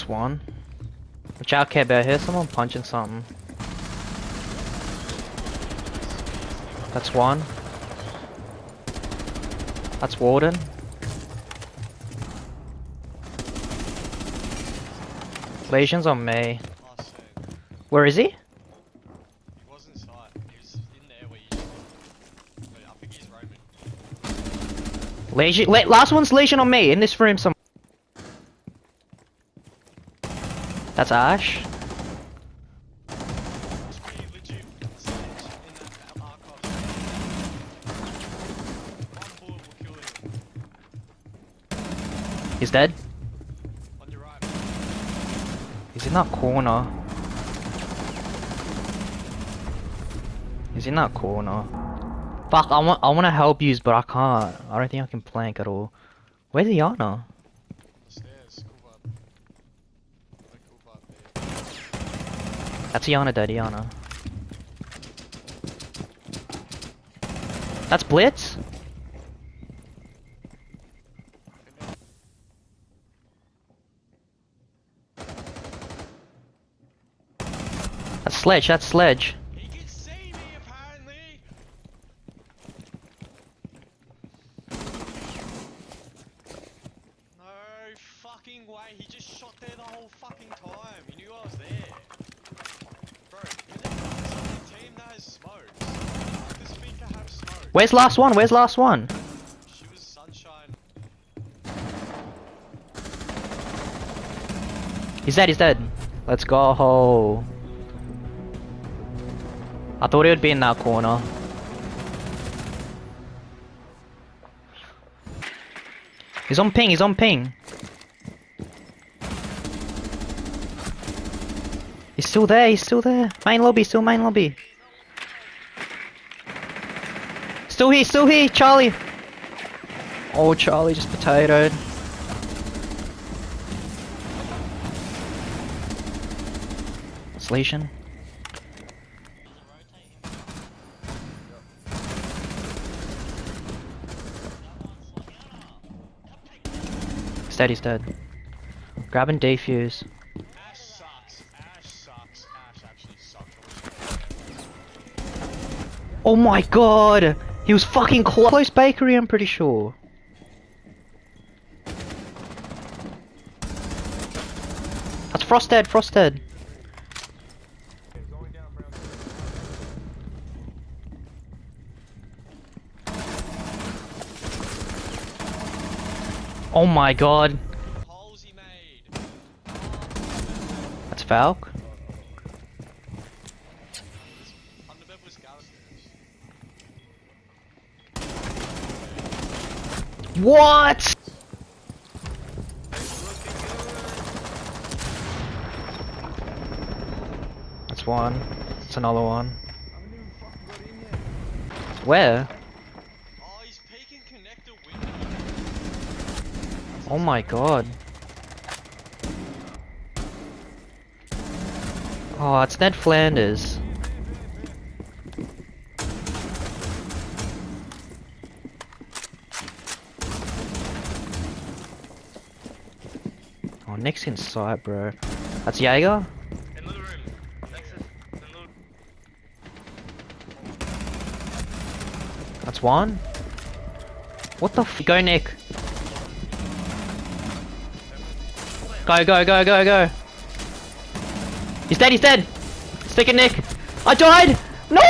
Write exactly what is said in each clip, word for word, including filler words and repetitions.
That's one. Watch out, Kev, I hear someone punching something. That's one. That's Warden. Lesion's on me. Where is he? He was inside. He was in there where you but I think he's roaming. Lesion. La last one's Lesion on me in this room somewhere. That's Ash. He's dead. On your right. He's in that corner. He's in that corner. Fuck, I want I want to help you, but I can't. I don't think I can plank at all. Where's Iana? On the stairs. Cool vibe. Like cool vibe there. That's Iana dead, Iana. That's Blitz? That's Sledge, that's Sledge. He can see me apparently! No fucking way, he just shot there the whole fucking time. He knew I was there. Bro, you're the only team that has smokes. This speaker have smokes. Where's last one? Where's last one? She was sunshine. He's dead, he's dead. Let's go. I thought he would be in that corner. He's on ping, he's on ping. He's still there, he's still there. Main lobby, still main lobby. Still here, still here, Charlie. Oh, Charlie just potatoed. Lesion. He's dead, he's dead. Grabbing defuse. Ash sucks. Ash sucks. Ash actually sucks. Oh my god! He was fucking close bakery, I'm pretty sure. That's Frosted, Frosted. Oh my god. Holes he made. That's Falk. Underbed was downstairs. What? That's one. That's another one. Where? Oh, he's peeking connector window. Oh my god. Oh, it's Ned Flanders. Oh, Nick's inside, bro. That's Jaeger? In little room. Nexus. In little... That's one. What the f- Go, Nick. Go, go, go, go, go. He's dead, he's dead. Stick it, Nick. I died. No!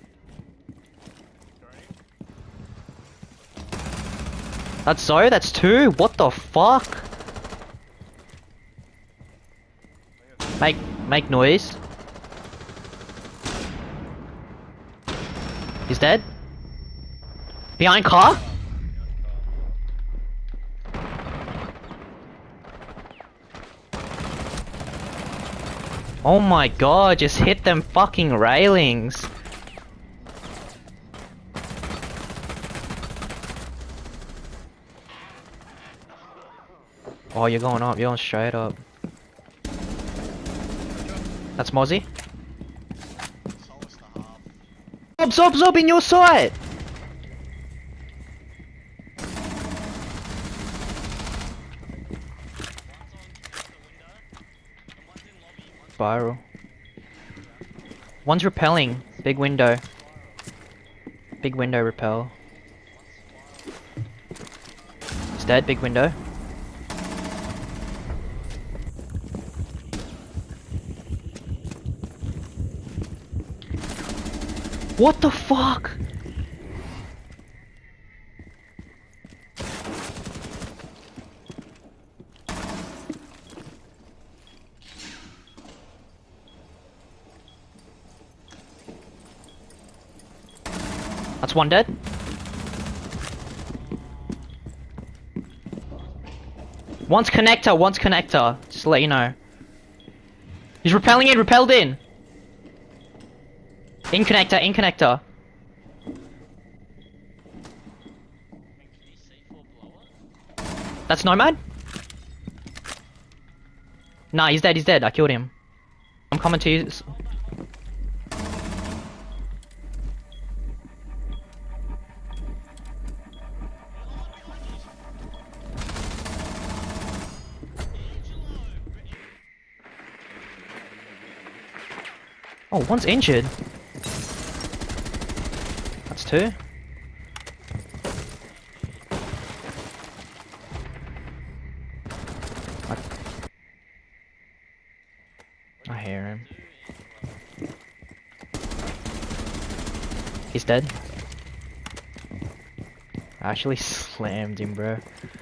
That's so, that's two. What the fuck? Make, make noise. He's dead. Behind car? Oh my god, just hit them fucking railings. Oh, you're going up, you're going straight up. That's Mozzie. Zob, zob, zob in your sight! spiral. One's repelling. Big window. Big window repel. It's dead, big window. What the fuck? That's one dead. One's connector, one's connector. Just to let you know. He's repelling in, repelled in. In connector, in connector. That's Nomad? Nah, he's dead, he's dead. I killed him. I'm coming to you. Oh, one's injured. That's two. I, I hear him. He's dead. I actually slammed him, bro.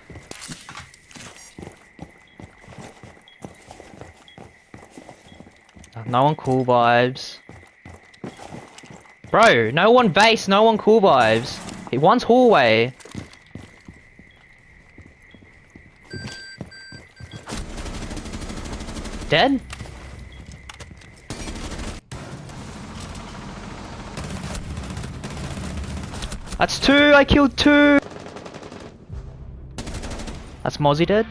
No one cool vibes. Bro, no one base, no one cool vibes. He one's hallway. Dead? That's two, I killed two. That's Mozzie dead.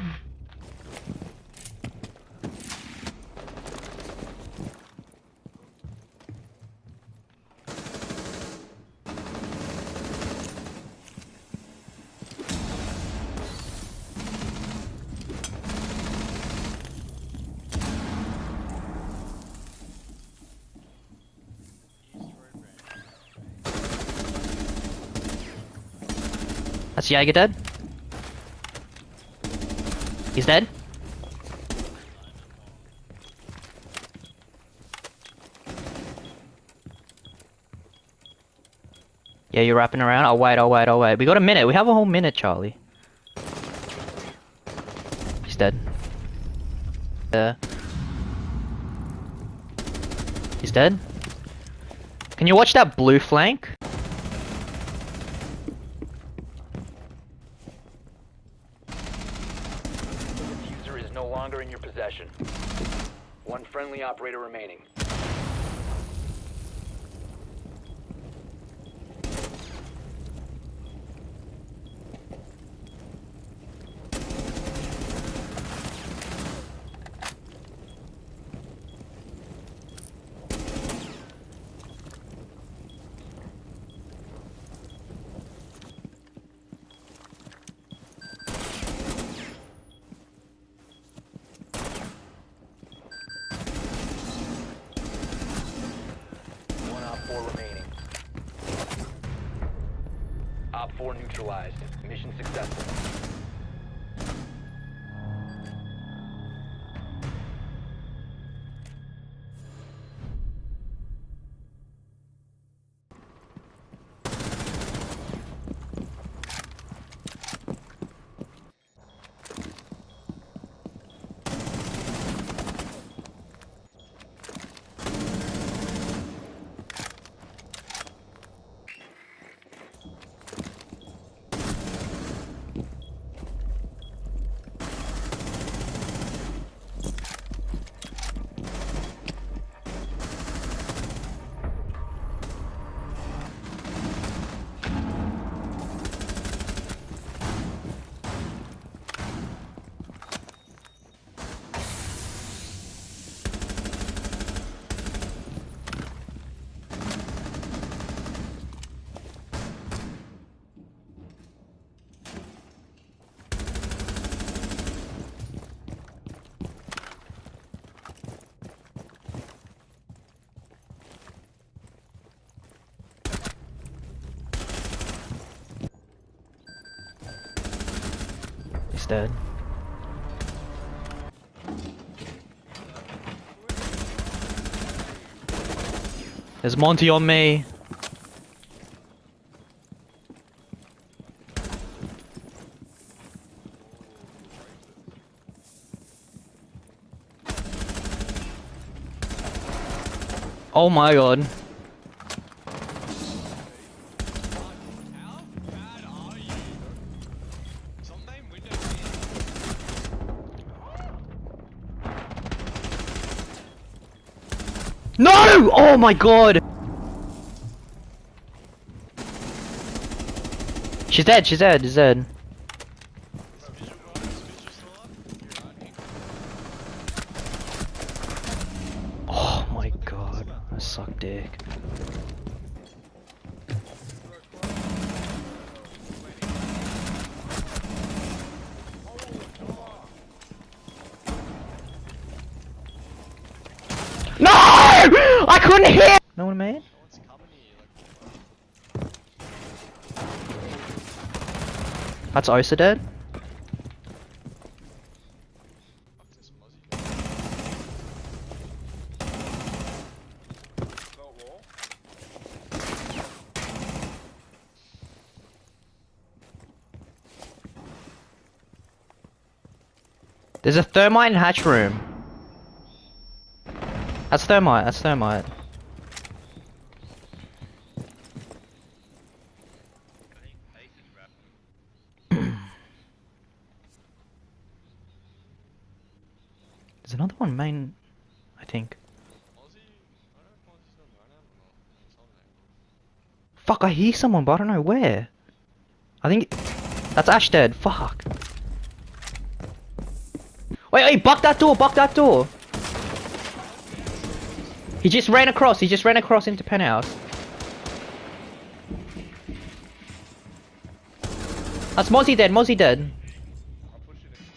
That's Jaeger dead. He's dead. Yeah, you're wrapping around. I'll wait, I'll wait, I'll wait. We got a minute. We have a whole minute, Charlie. He's dead. Yeah. He's dead. Can you watch that blue flank? No longer in your possession. One friendly operator remaining. Remaining. Op four neutralized. Mission successful. He's dead. There's Monty on me. Oh my god. How bad are you? Some name window No! Oh my god! She's dead, she's dead, she's dead. visual guys, visual still up? You're running. Oh my god, I suck dick. No! I couldn't hit! Know what I mean? No one's coming here. Like, That's Osa dead? fuck this Mozzie guy. Felt wall? There's a thermite in hatch room. That's thermite, that's thermite. There's another one main, I think. Mozzie? I don't know if Mozzie's still going out or not. It's on there. Fuck, I hear someone, but I don't know where. I think that's Ash dead. Fuck. Wait, wait, buck that door, buck that door. He just ran across, he just ran across into penthouse. That's Mozzie dead, Mozzie dead. I'll push it in.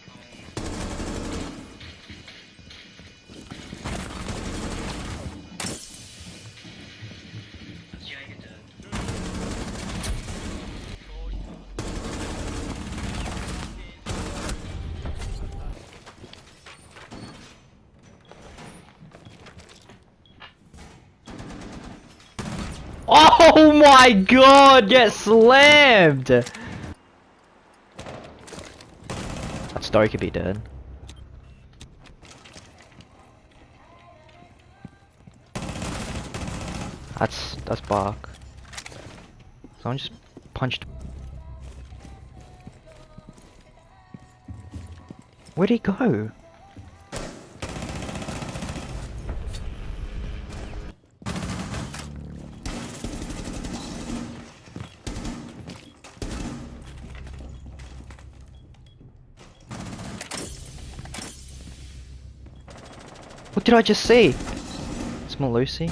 Oh my god, get slammed! That story could be dead. That's that's Bark. Someone just punched. Where'd he go? What did I just see? Small Lucy.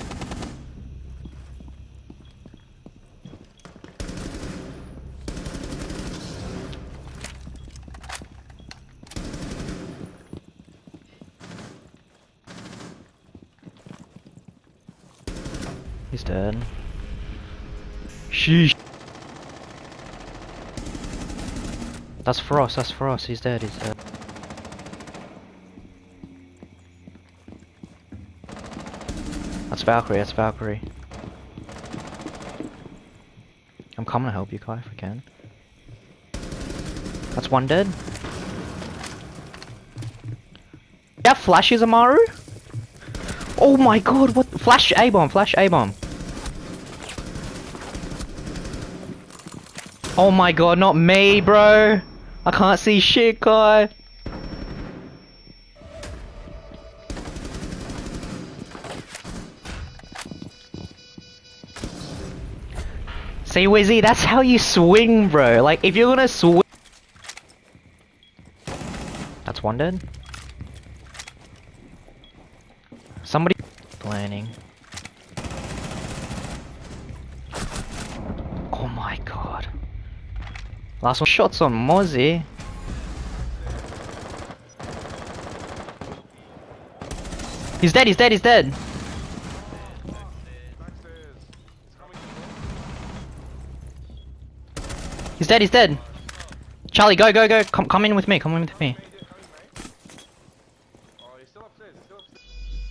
He's dead. Sheesh. That's Frost, that's Frost, he's dead, he's dead. That's Valkyrie, that's Valkyrie. I'm coming to help you, Kai, if I can. That's one dead. You have flashes, Amaru? Oh my god, what? Flash A-bomb, flash A-bomb. Oh my god, not me, bro. I can't see shit, Kai. See, Wizzy, that's how you swing, bro. Like, if you're gonna swing... That's one dead. Somebody... Planning. Oh my god. Last one shots on Mozzie. He's dead, he's dead, he's dead. He's dead, he's dead. Charlie, go, go, go. Come, come in with me. Come in with me. Oh, he's still upstairs. He's still upstairs.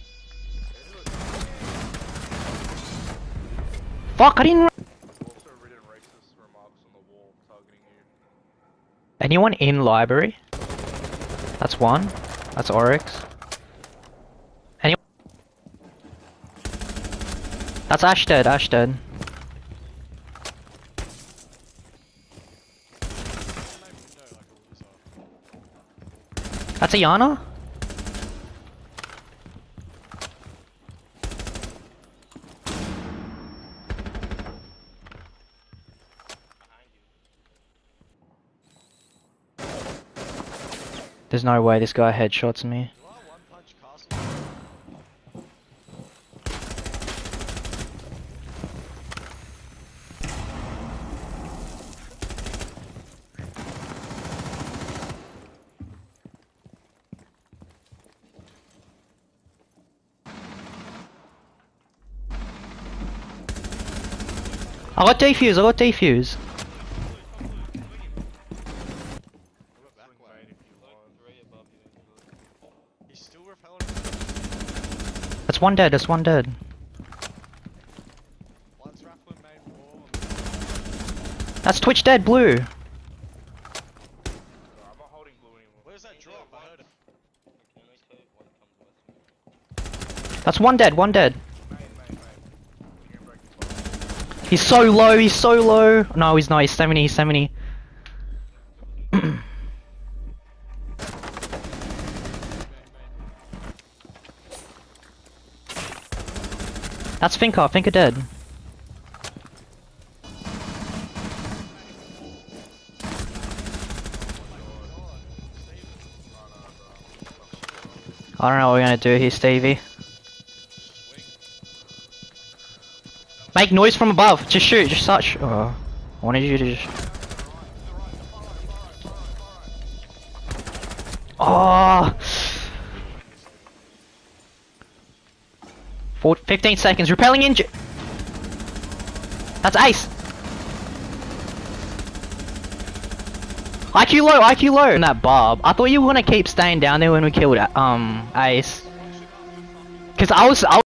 Fuck, I didn't. Also written racist remarks on the wall targeting you. Anyone in library? That's one. That's Oryx. Anyone? That's Ash dead. Ash dead. That's a Yana? There's no way this guy headshots me. I got defuse, I got defuse. That's one dead, that's one dead. That's Twitch dead, blue. I'm not holding blue anymore. Where's that drop? I heard it. That's one dead, one dead. Main, main, main. You're gonna break this one. He's so low, he's so low. No, he's not, he's seventy, he's seventy. That's Finka, Finka dead. I don't know what we're gonna do here, Stevie. Make noise from above. Just shoot. Just such. Oh, I wanted you to just. Oh. Four, fifteen seconds. Repelling injury. That's ace. I Q low. I Q low. And that Bob. I thought you were gonna keep staying down there when we killed um Ace. Cause I was. I